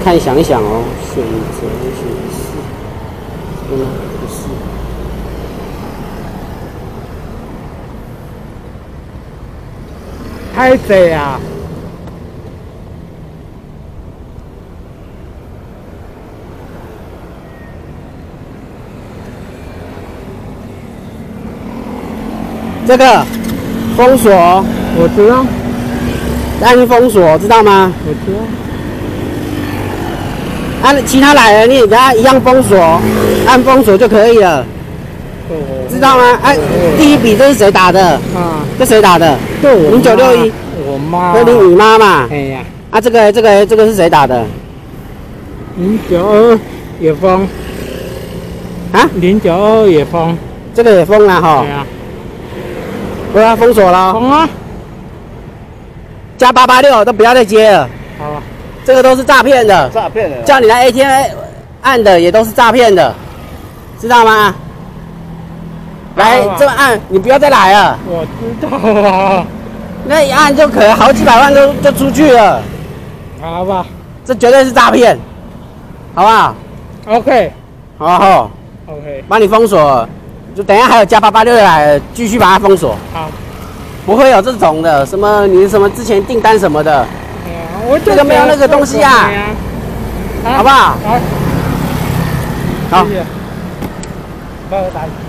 看想一想哦，选择显示，不是。 太贼啊！ 这个封锁， 我知道， 按封锁，知道吗？ 我知道。 按其他来了，你也给他一样封锁，按封锁就可以了，知道吗？哎，第一笔这是谁打的？ 啊， 这谁打的？ 对我 0961， 我妈。 这你妈嘛？ 哎呀， 啊，这个是谁打的 092也封啊 ？092也封。 这个也封了哈。 对啊， 不要封锁了， 封啊！ 加886都不要再接了， 好啊， 这个都是诈骗的， 诈骗的。 叫你来 ATM 按的也都是诈骗的，知道吗？来这么按，你不要再来了， 我知道啊。 那一按就可能好几百万就出去了， 好吧这绝对是诈骗，好不好？ ，OK 好， OK， 帮你封锁，就等一下还有加886来，继续把它封锁， 好。 不会有这种的，什么你什么之前订单什么的， 哎呀，我这个没有那个东西啊，好不好？ 好， 好谢谢，拜拜。